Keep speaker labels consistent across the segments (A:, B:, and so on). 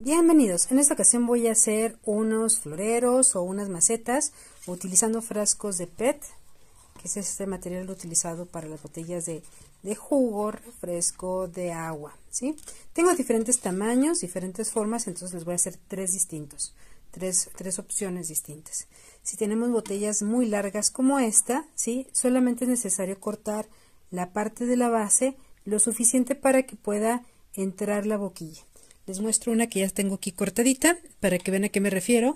A: Bienvenidos, en esta ocasión voy a hacer unos floreros o unas macetas utilizando frascos de PET, que es este material utilizado para las botellas de jugo, refresco, de agua, ¿sí? Tengo diferentes tamaños, diferentes formas, entonces les voy a hacer tres opciones distintas. Si tenemos botellas muy largas como esta, ¿sí? Solamente es necesario cortar la parte de la base lo suficiente para que pueda entrar la boquilla. Les muestro una que ya tengo aquí cortadita para que vean a qué me refiero.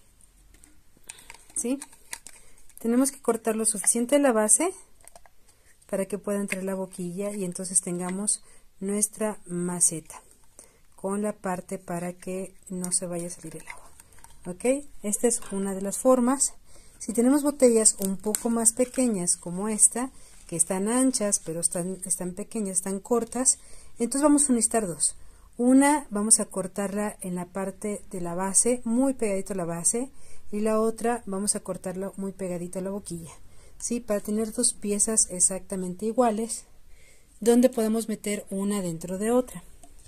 A: ¿Sí? Tenemos que cortar lo suficiente la base para que pueda entrar la boquilla y entonces tengamos nuestra maceta con la parte para que no se vaya a salir el agua. ¿Ok? Esta es una de las formas. Si tenemos botellas un poco más pequeñas como esta, que están anchas pero están pequeñas, están cortas, entonces vamos a necesitar dos. Una vamos a cortarla en la parte de la base, muy pegadito a la base, y la otra vamos a cortarla muy pegadito a la boquilla, ¿sí? Para tener dos piezas exactamente iguales, donde podemos meter una dentro de otra.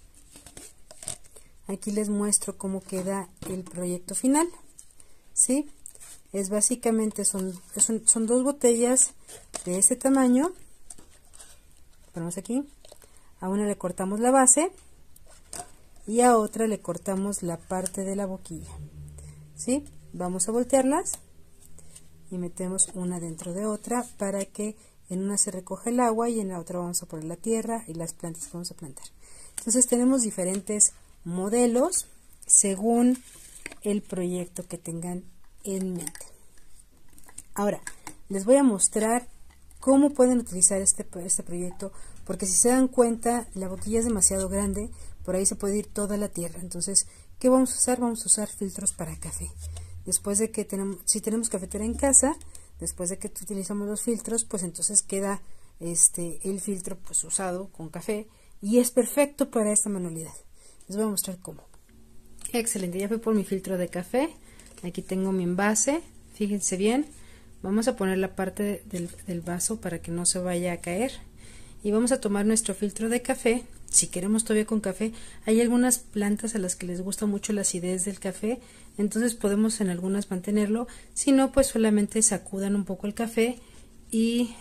A: Aquí les muestro cómo queda el proyecto final, ¿sí? Es básicamente, son dos botellas de este tamaño. Ponemos aquí, a una le cortamos la base, y a otra le cortamos la parte de la boquilla, ¿sí? Vamos a voltearlas y metemos una dentro de otra para que en una se recoja el agua y en la otra vamos a poner la tierra y las plantas que vamos a plantar. Entonces tenemos diferentes modelos según el proyecto que tengan en mente. Ahora les voy a mostrar cómo pueden utilizar este proyecto, porque si se dan cuenta la boquilla es demasiado grande, por ahí se puede ir toda la tierra. Entonces, ¿qué vamos a usar? Vamos a usar filtros para café. Después de que si tenemos cafetera en casa, después de que utilizamos los filtros, pues entonces queda el filtro pues usado con café y es perfecto para esta manualidad. Les voy a mostrar cómo. Excelente, ya fui por mi filtro de café. Aquí tengo mi envase, fíjense bien. Vamos a poner la parte del vaso para que no se vaya a caer. Y vamos a tomar nuestro filtro de café. Si queremos todavía con café, hay algunas plantas a las que les gusta mucho la acidez del café, entonces podemos en algunas mantenerlo. Si no, pues solamente sacudan un poco el café y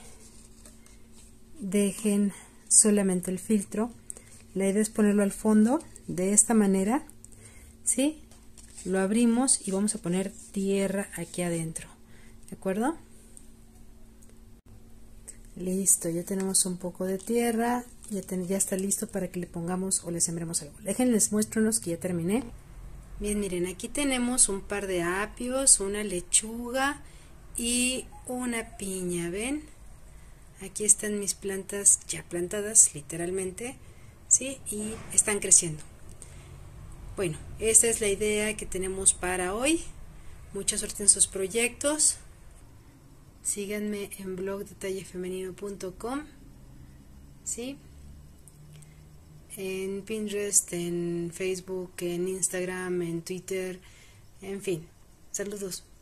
A: dejen solamente el filtro. La idea es ponerlo al fondo de esta manera, ¿sí? Lo abrimos y vamos a poner tierra aquí adentro, ¿de acuerdo? Listo, ya tenemos un poco de tierra, ya está listo para que le pongamos o le sembremos algo. Déjenles muestro unos que ya terminé. Bien, miren, aquí tenemos un par de apios, una lechuga y una piña, ¿ven? Aquí están mis plantas ya plantadas, literalmente, ¿sí? Y están creciendo. Bueno, esta es la idea que tenemos para hoy. Mucha suerte en sus proyectos. Síganme en blogdetallefemenino.com, ¿sí? En Pinterest, en Facebook, en Instagram, en Twitter, en fin. Saludos.